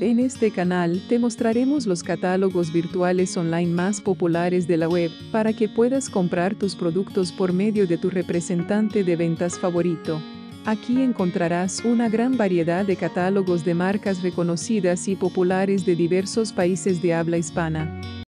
En este canal te mostraremos los catálogos virtuales online más populares de la web, para que puedas comprar tus productos por medio de tu representante de ventas favorito. Aquí encontrarás una gran variedad de catálogos de marcas reconocidas y populares de diversos países de habla hispana.